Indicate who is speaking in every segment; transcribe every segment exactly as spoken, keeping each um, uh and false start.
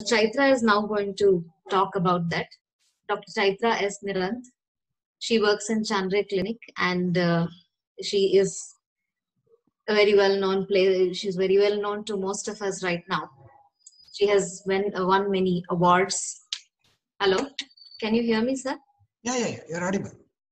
Speaker 1: Chaitra is now going to talk about that. Doctor Chaitra S. Nirant. She works in Chandray Clinic, and uh, she is a very well known player. She's very well known to most of us right now. She has won, uh, won many awards. Hello, can you hear me, sir?
Speaker 2: Yeah, yeah, yeah. You're audible.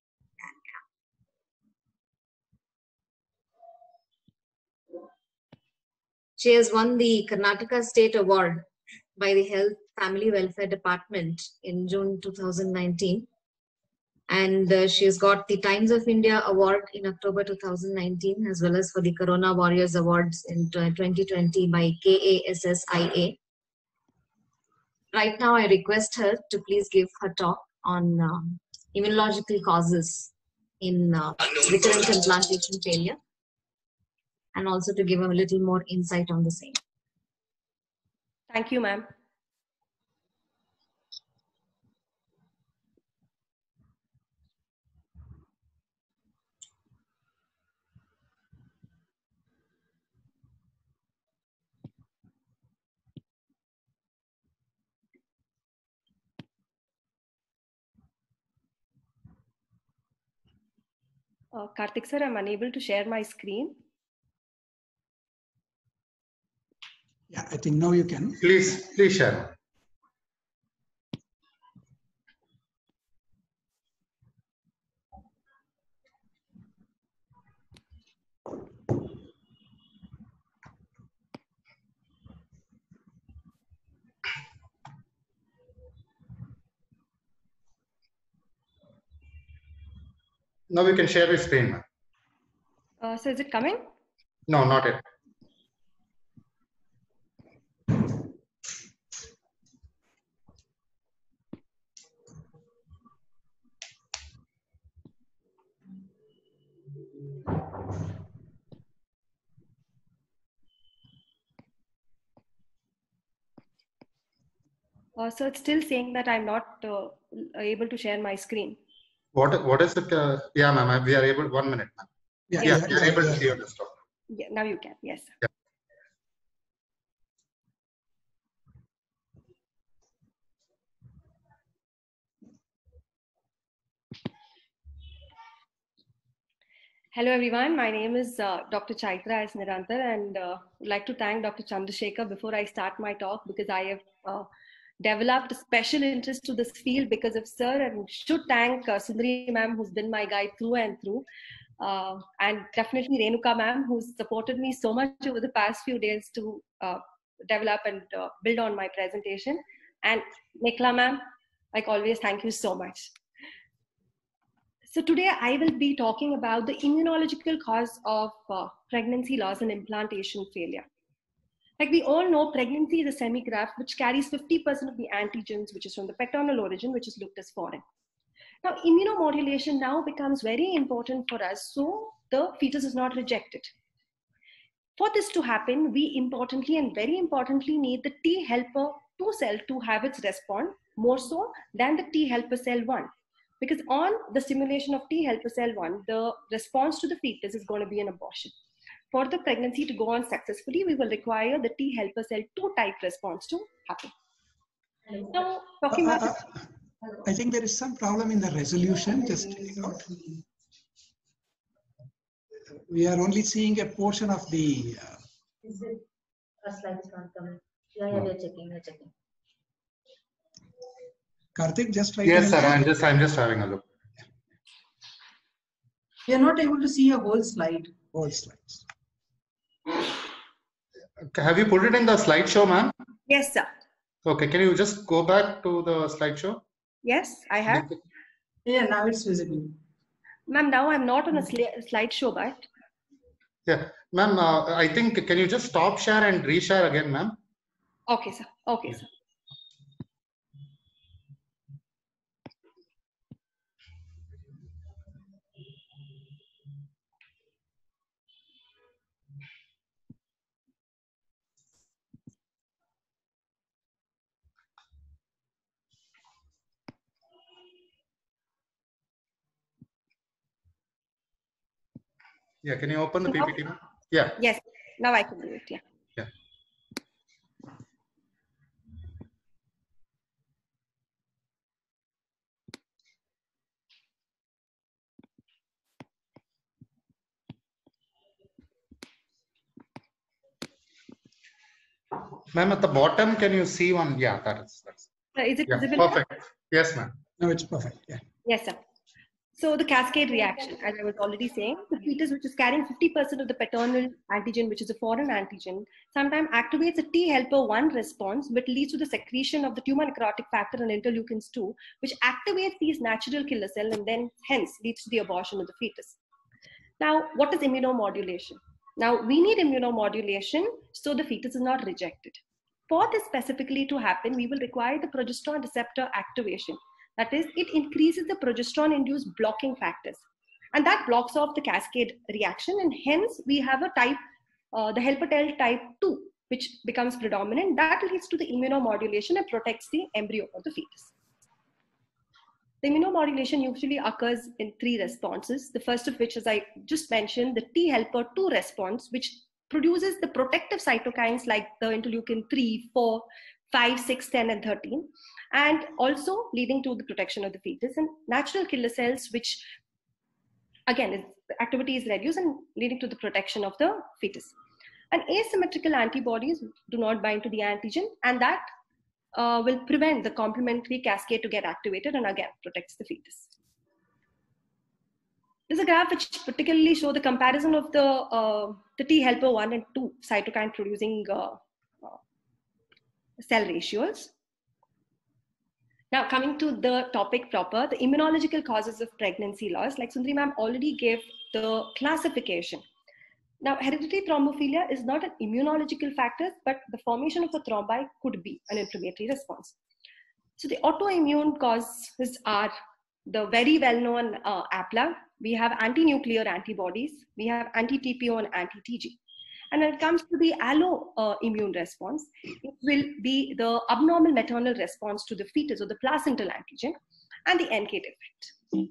Speaker 1: She has won the Karnataka State Award by the Health Family Welfare Department in June two thousand nineteen. And uh, she has got the Times of India Award in October two thousand nineteen, as well as for the Corona Warriors Awards in twenty twenty by K A S S I A. Right now, I request her to please give her talk on um, immunological causes in uh, recurrent implantation failure, and also to give a little more insight on the same.
Speaker 3: Thank you, ma'am. Uh, Karthik sir, I'm unable to share my screen.
Speaker 2: Yeah, I think now you can.
Speaker 4: Please, please share. Now we can share the screen.
Speaker 3: Uh, so is it coming?
Speaker 4: No, not yet.
Speaker 3: Uh, so it's still saying that I'm not uh, able to share my screen.
Speaker 4: What what is it? Uh, yeah, ma'am. We are able. One minute, ma'am.
Speaker 2: Yeah,
Speaker 4: Yeah,
Speaker 2: yeah,
Speaker 4: we are
Speaker 2: yeah,
Speaker 4: able
Speaker 2: yeah.
Speaker 4: to see your desktop.
Speaker 3: Yeah, now you can. Yes.
Speaker 4: Yeah.
Speaker 3: Hello, everyone. My name is uh, Doctor Chaitra S. Nirantar, and uh, would like to thank Doctor Chandrasekhar before I start my talk, because I have uh, developed a special interest to this field because of sir, and should thank uh, Sundari ma'am, who's been my guide through and through, uh, and definitely Renuka ma'am, who's supported me so much over the past few days to uh, develop and uh, build on my presentation. And Nikhila ma'am, like always, thank you so much. So today I will be talking about the immunological cause of uh, pregnancy loss and implantation failure. Like we all know, pregnancy is a semi-graft which carries fifty percent of the antigens, which is from the paternal origin, which is looked as foreign. Now, immunomodulation now becomes very important for us, so the fetus is not rejected. For this to happen, we importantly and very importantly need the T helper two cell to have its response more so than the T helper cell one. Because on the stimulation of T helper cell one, the response to the fetus is going to be an abortion. For the pregnancy to go on successfully, we will require the T helper cell two type response to happen. Now, talking
Speaker 2: Uh,
Speaker 3: about...
Speaker 2: uh, uh, I think there is some problem in the resolution. Just check it out. We are only seeing a portion of the... Uh,
Speaker 1: Is it a slide is not coming? Yeah, yeah, we're checking, we're checking.
Speaker 2: Karthik, just try
Speaker 4: Yes,
Speaker 2: to...
Speaker 4: sir. I'm just I'm just having a look.
Speaker 5: We are not able to see a whole slide.
Speaker 2: All slides.
Speaker 4: Have you put it in the slideshow, ma'am?
Speaker 3: Yes, sir.
Speaker 4: Okay. Can you just go back to the slideshow?
Speaker 3: Yes, I have.
Speaker 5: Yeah, now it's visible.
Speaker 3: Ma'am, now I'm not on a sli slideshow, but...
Speaker 4: Yeah, ma'am. Uh, I think can you just stop share and reshare again, ma'am?
Speaker 3: Okay, sir. Okay, sir.
Speaker 4: Yeah. Can you open the
Speaker 3: Now-
Speaker 4: P P T, ma'am? Yeah.
Speaker 3: Yes, now I can do it. Yeah.
Speaker 4: Yeah. Ma'am, at the bottom, can you see one? Yeah, that is. That's,
Speaker 3: Uh, Is it
Speaker 4: yeah,
Speaker 3: visible? now?
Speaker 4: perfect. Yes, ma'am.
Speaker 2: No, it's perfect. Yeah.
Speaker 3: Yes, sir. So the cascade reaction, as I was already saying, the fetus which is carrying fifty percent of the paternal antigen, which is a foreign antigen, sometimes activates a T helper one response, which leads to the secretion of the tumor necrotic factor and interleukins two, which activates these natural killer cells and then hence leads to the abortion of the fetus. Now, what is immunomodulation? Now, we need immunomodulation so the fetus is not rejected. For this specifically to happen, we will require the progesterone receptor activation. That is, it increases the progesterone-induced blocking factors. And that blocks off the cascade reaction. And hence, we have a type, uh, the helper cell type two, which becomes predominant. That leads to the immunomodulation and protects the embryo or the fetus. The immunomodulation usually occurs in three responses. The first of which, as I just mentioned, the T helper two response, which produces the protective cytokines like the interleukin three, four, five, six, ten, and thirteen, and also leading to the protection of the fetus, and natural killer cells, which again, is, the activity is reduced and leading to the protection of the fetus. And asymmetrical antibodies do not bind to the antigen, and that uh, will prevent the complementary cascade to get activated and again protects the fetus. There's a graph which particularly shows the comparison of the, uh, the T helper one and two cytokine producing uh, uh, cell ratios. Now, coming to the topic proper, the immunological causes of pregnancy loss, like Sundari ma'am already gave the classification. Now, hereditary thrombophilia is not an immunological factor, but the formation of a thrombi could be an inflammatory response. So the autoimmune causes are the very well-known uh, A P L A. We have anti-nuclear antibodies. We have anti-T P O and anti-T G. And when it comes to the allo uh, immune response, it will be the abnormal maternal response to the fetus or the placental antigen and the N K T effect.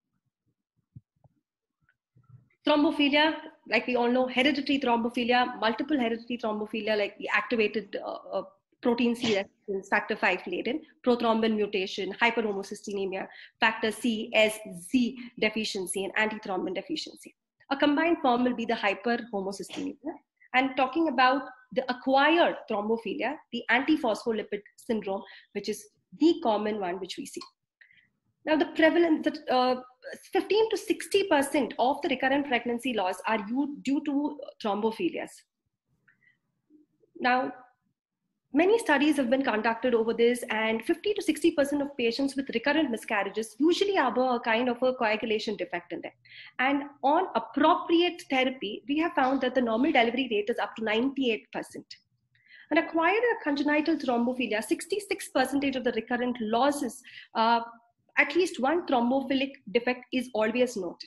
Speaker 3: Thrombophilia, like we all know, hereditary thrombophilia, multiple hereditary thrombophilia, like the activated uh, uh, protein C resistance, factor five laden, prothrombin mutation, hyperhomocystinemia, factor C, S, Z deficiency, and antithrombin deficiency. A combined form will be the hyperhomocystinemia. And talking about the acquired thrombophilia, the antiphospholipid syndrome, which is the common one which we see. Now, the prevalence, uh, fifteen to sixty percent of the recurrent pregnancy loss are due to thrombophilias. Now, many studies have been conducted over this, and fifty to sixty percent of patients with recurrent miscarriages usually harbor a kind of a coagulation defect in them. And on appropriate therapy, we have found that the normal delivery rate is up to ninety-eight percent. And acquired congenital thrombophilia, sixty-six percent of the recurrent losses, uh, at least one thrombophilic defect is always noted.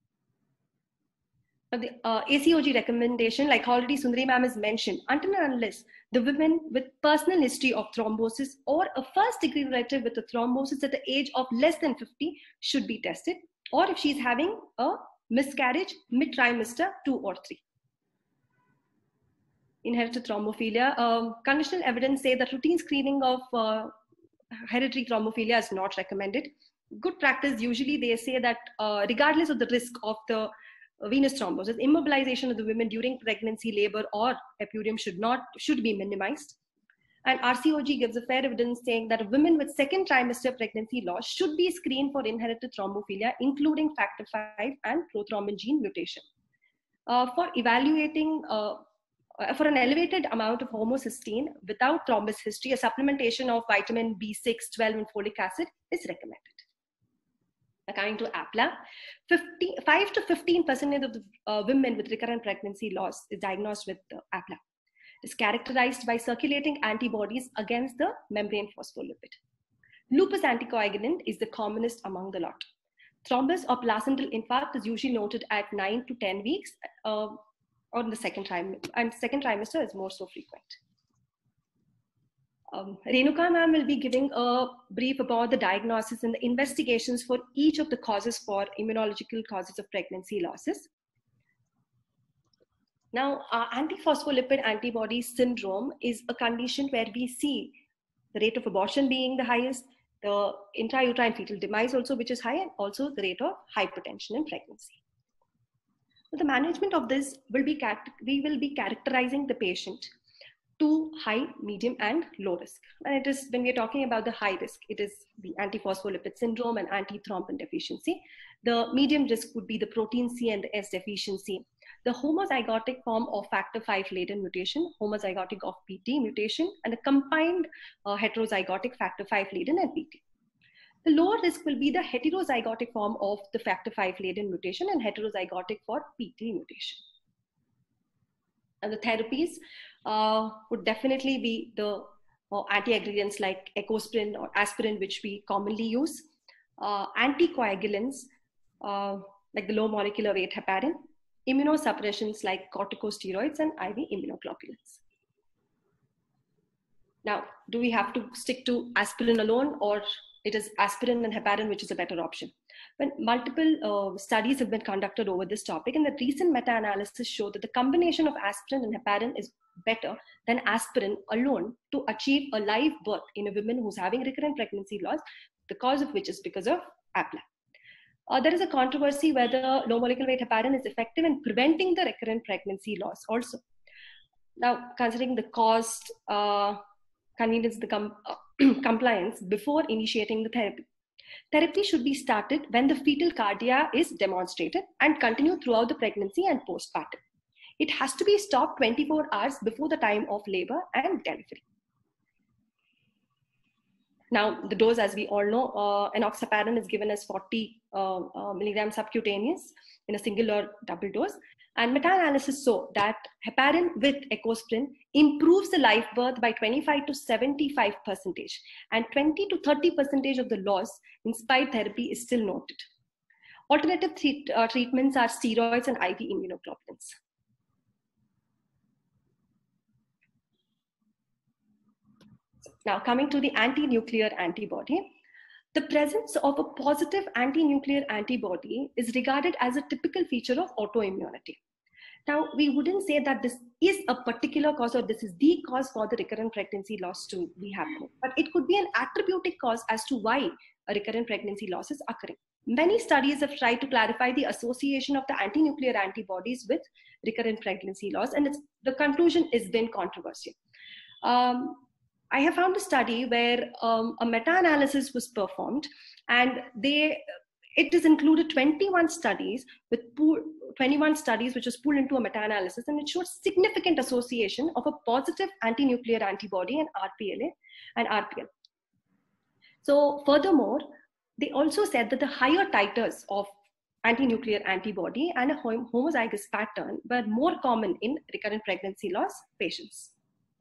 Speaker 3: Now, the uh, A C O G recommendation, like already Sundari ma'am has mentioned, until and unless the women with personal history of thrombosis or a first degree relative with a thrombosis at the age of less than fifty should be tested, or if she's having a miscarriage mid-trimester two or three. Inherited thrombophilia, um, conditional evidence say that routine screening of uh, hereditary thrombophilia is not recommended. Good practice, usually they say that uh, regardless of the risk of the venous thrombosis, immobilization of the women during pregnancy, labor, or epidural should not should be minimized. And R C O G gives a fair evidence saying that women with second trimester pregnancy loss should be screened for inherited thrombophilia, including factor five and prothrombin gene mutation. Uh, for evaluating, uh, for an elevated amount of homocysteine without thrombus history, a supplementation of vitamin B six, twelve, and folic acid is recommended. Coming to A P L A, fifty-five to fifteen percent of the uh, women with recurrent pregnancy loss is diagnosed with uh, A P L A. It is characterized by circulating antibodies against the membrane phospholipid. Lupus anticoagulant is the commonest among the lot. Thrombus or placental infarct is usually noted at nine to ten weeks uh, or in the second trimester, and second trimester is more so frequent. Um, Renuka ma'am will be giving a brief about the diagnosis and the investigations for each of the causes for immunological causes of pregnancy losses. Now, uh, antiphospholipid antibody syndrome is a condition where we see the rate of abortion being the highest, the intrauterine fetal demise also, which is high, and also the rate of hypertension in pregnancy. So the management of this will be, we will be characterizing the patient to high, medium, and low risk. And it is, when we're talking about the high risk, it is the antiphospholipid syndrome and antithrombin deficiency. The medium risk would be the protein C and the S deficiency, the homozygotic form of factor five latent mutation, homozygotic of P T mutation, and a combined uh, heterozygotic factor five latent and P T. The lower risk will be the heterozygotic form of the factor five latent mutation and heterozygotic for P T mutation. And the therapies uh, would definitely be the uh, anti-aggregants like ecosprin or aspirin, which we commonly use, uh, anticoagulants uh, like the low molecular weight heparin, immunosuppressions like corticosteroids and I V immunoglobulins. Now, do we have to stick to aspirin alone, or it is aspirin and heparin which is a better option? When multiple uh, studies have been conducted over this topic, and the recent meta-analysis showed that the combination of aspirin and heparin is better than aspirin alone to achieve a live birth in a woman who's having recurrent pregnancy loss, the cause of which is because of A P L A. Uh, there is a controversy whether low molecular weight heparin is effective in preventing the recurrent pregnancy loss also. Now, considering the cost, uh, convenience, the com uh, compliance before initiating the therapy. Therapy should be started when the fetal cardia is demonstrated and continue throughout the pregnancy and postpartum. It has to be stopped twenty-four hours before the time of labor and delivery. Now, the dose, as we all know, uh, enoxaparin is given as forty uh, uh, milligrams subcutaneous in a single or double dose. And meta-analysis show that heparin with ecosprin improves the live birth by twenty-five to seventy-five percentage, and twenty to thirty percentage of the loss in spite therapy is still noted. Alternative treat, uh, treatments are steroids and I V immunoglobulins. Now, coming to the anti-nuclear antibody, the presence of a positive anti-nuclear antibody is regarded as a typical feature of autoimmunity. Now, we wouldn't say that this is a particular cause or this is the cause for the recurrent pregnancy loss to be happening, but it could be an attributic cause as to why a recurrent pregnancy loss is occurring. Many studies have tried to clarify the association of the anti-nuclear antibodies with recurrent pregnancy loss, and it's, the conclusion has been controversial. Um, I have found a study where um, a meta-analysis was performed, and they it is included twenty-one studies with pool, twenty-one studies which was pulled into a meta-analysis, and it showed significant association of a positive anti-nuclear antibody and R P L A and R P L. So furthermore, they also said that the higher titers of anti-nuclear antibody and a homozygous pattern were more common in recurrent pregnancy loss patients.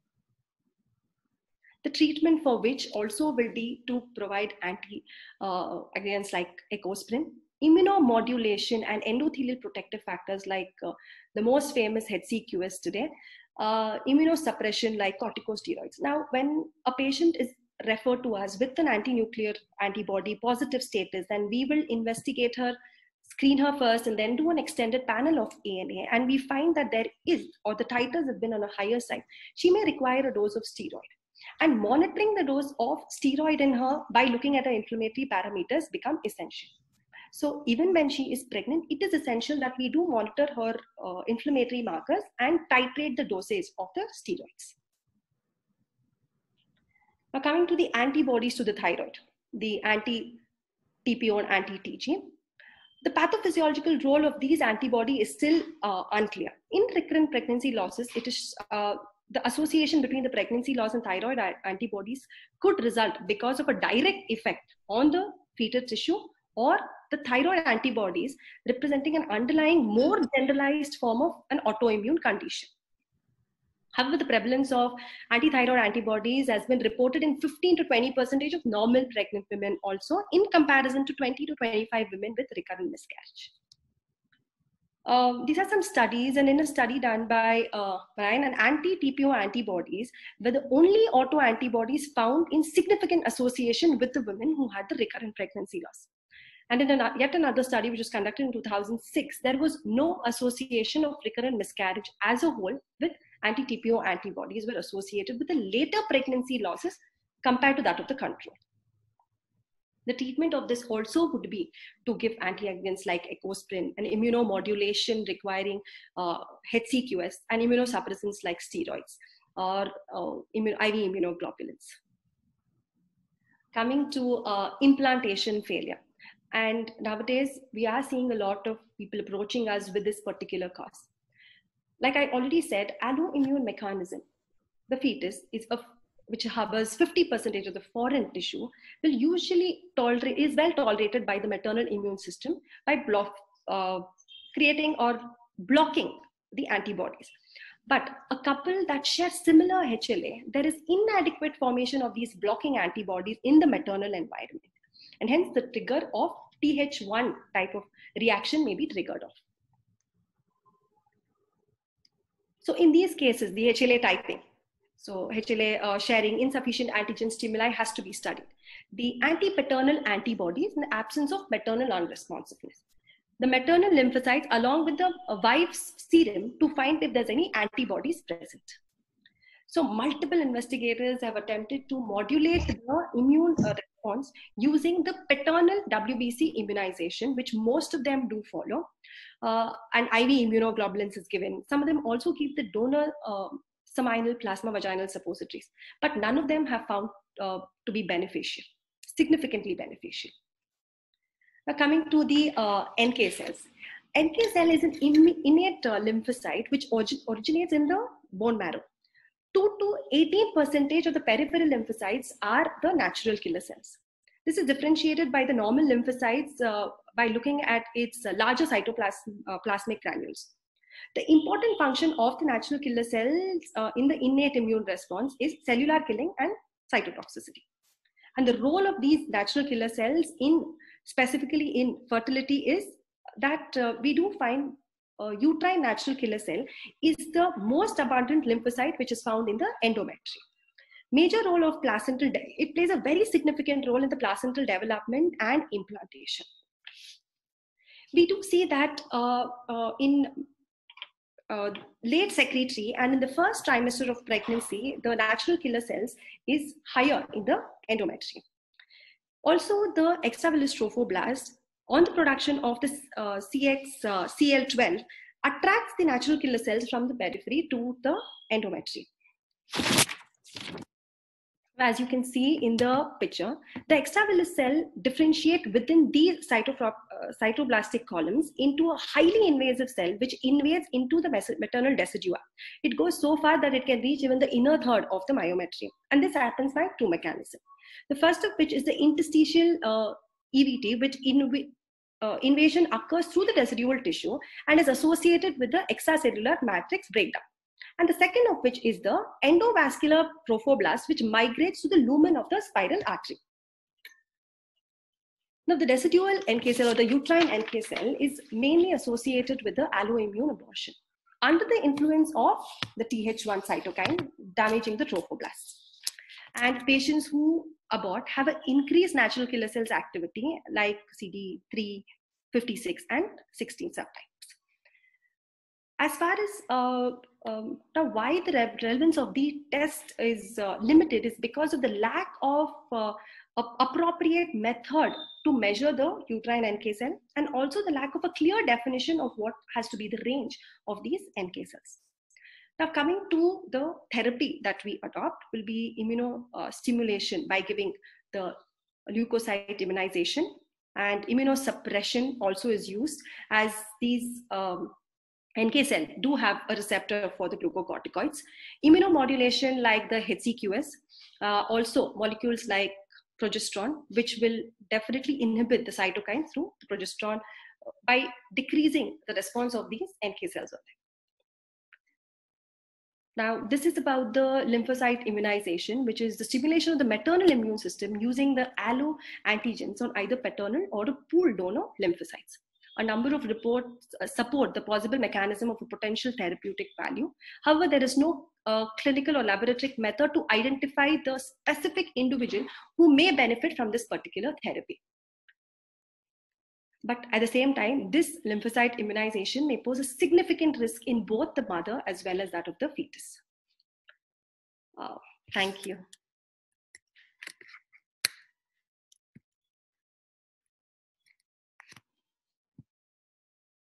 Speaker 3: The treatment for which also will be to provide anti-aggregants uh, like ecosprin, immunomodulation and endothelial protective factors like uh, the most famous H C Q S today, uh, immunosuppression like corticosteroids. Now, when a patient is referred to us with an anti-nuclear antibody positive status, then we will investigate her, screen her first, and then do an extended panel of A N A. And we find that there is, or the titers have been on a higher side, she may require a dose of steroid. And monitoring the dose of steroid in her by looking at her inflammatory parameters become essential. So even when she is pregnant, it is essential that we do monitor her uh, inflammatory markers and titrate the dosage of the steroids. Now, coming to the antibodies to the thyroid, the anti-T P O and anti-T G. The pathophysiological role of these antibodies is still uh, unclear. In recurrent pregnancy losses, it is uh, the association between the pregnancy loss and thyroid antibodies could result because of a direct effect on the fetal tissue, or the thyroid antibodies representing an underlying more generalized form of an autoimmune condition. However, the prevalence of antithyroid antibodies has been reported in fifteen to twenty percent of normal pregnant women also, in comparison to twenty to twenty-five women with recurrent miscarriage. Um, these are some studies, and in a study done by uh, Brian, an anti-T P O antibodies were the only autoantibodies found in significant association with the women who had the recurrent pregnancy loss. And in an, yet another study which was conducted in two thousand six, there was no association of recurrent miscarriage as a whole with anti-T P O antibodies were associated with the later pregnancy losses compared to that of the control. The treatment of this also would be to give anti-aggregants like ecosprin, and immunomodulation requiring uh, H C Q S, and immunosuppressants like steroids. or uh, I V immunoglobulins. Coming to uh, implantation failure. And nowadays, we are seeing a lot of people approaching us with this particular cause. Like I already said, alloimmune mechanism, the fetus is a, which harbors fifty percent of the foreign tissue, will usually tolerate, is well tolerated by the maternal immune system by block, uh, creating or blocking the antibodies. But a couple that share similar H L A, there is inadequate formation of these blocking antibodies in the maternal environment. And hence the trigger of T H one type of reaction may be triggered off. So in these cases, the H L A typing, so H L A uh, sharing insufficient antigen stimuli has to be studied. The anti-paternal antibodies in the absence of maternal unresponsiveness. The maternal lymphocytes along with the uh, wife's serum to find if there's any antibodies present. So multiple investigators have attempted to modulate the immune uh, response using the paternal W B C immunization, which most of them do follow. Uh, and I V immunoglobulins is given. Some of them also keep the donor uh, seminal plasma vaginal suppositories, but none of them have found uh, to be beneficial, significantly beneficial. Now coming to the uh, N K cells. N K cell is an innate uh, lymphocyte which orig originates in the bone marrow. two to eighteen percent of the peripheral lymphocytes are the natural killer cells. This is differentiated by the normal lymphocytes uh, by looking at its uh, larger cytoplasmic uh, plasmic granules. The important function of the natural killer cells uh, in the innate immune response is cellular killing and cytotoxicity. And the role of these natural killer cells in specifically in fertility is that uh, we do find uh, uterine natural killer cell is the most abundant lymphocyte which is found in the endometrium. Major role of placental, it plays a very significant role in the placental development and implantation. We do see that uh, uh, in uh, late secretary and in the first trimester of pregnancy, the natural killer cells is higher in the endometrium. Also, the extravillous trophoblast on the production of the uh, C X C L twelve attracts the natural killer cells from the periphery to the endometrium. As you can see in the picture, the extravillous cell differentiate within these cytopro uh, cytoblastic columns into a highly invasive cell which invades into the maternal decidua. It goes so far that it can reach even the inner third of the myometrium. And this happens by two mechanisms. The first of which is the interstitial uh, E V T, which in uh, invasion occurs through the decidual tissue and is associated with the extracellular matrix breakdown. And the second of which is the endovascular trophoblast, which migrates to the lumen of the spiral artery. Now, the decidual N K cell or the uterine N K cell is mainly associated with the alloimmune abortion under the influence of the T H one cytokine damaging the trophoblasts. And patients who abort have an increased natural killer cells activity like C D three, fifty-six, and sixteen subtypes. As far as uh, um, now why the relevance of the test is uh, limited is because of the lack of uh, appropriate method to measure the uterine N K cell and also the lack of a clear definition of what has to be the range of these N K cells. Now coming to the therapy that we adopt will be immunostimulation by giving the leukocyte immunization, and immunosuppression also is used as these um, N K cell do have a receptor for the glucocorticoids. Immunomodulation like the H C Q S, uh, also molecules like progesterone, which will definitely inhibit the cytokine through the progesterone by decreasing the response of these N K cells. Now, this is about the lymphocyte immunization, which is the stimulation of the maternal immune system using the allo antigens on either paternal or a pooled donor lymphocytes. A number of reports uh, support the possible mechanism of a potential therapeutic value. However, there is no uh, clinical or laboratory method to identify the specific individual who may benefit from this particular therapy. But at the same time, this lymphocyte immunization may pose a significant risk in both the mother as well as that of the fetus. Uh, thank you.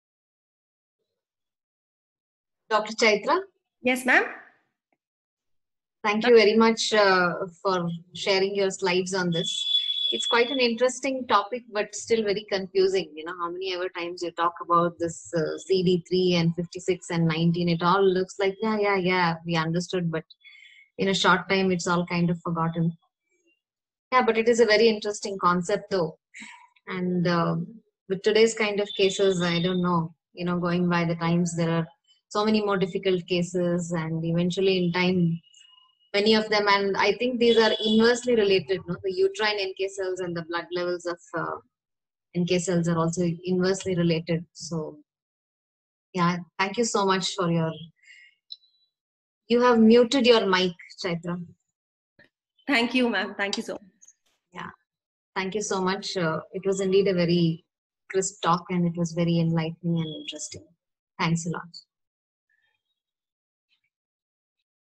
Speaker 1: Doctor Chaitra?
Speaker 3: Yes, ma'am.
Speaker 1: Thank you very much uh, for sharing your slides on this. It's quite an interesting topic, but still very confusing. You know, how many ever times you talk about this uh, C D three and fifty-six and nineteen, it all looks like, yeah, yeah, yeah, we understood, but in a short time, it's all kind of forgotten. Yeah, but it is a very interesting concept though. And um, with today's kind of cases, I don't know, you know, going by the times, there are so many more difficult cases, and eventually in time, many of them, and I think these are inversely related, no? The uterine N K cells and the blood levels of uh, N K cells are also inversely related. So yeah, thank you so much for your, you have muted your mic, Chaitra.
Speaker 3: Thank you, ma'am. Thank you so much.
Speaker 1: Yeah, thank you so much. Uh, it was indeed a very crisp talk, and it was very enlightening and interesting. Thanks a lot.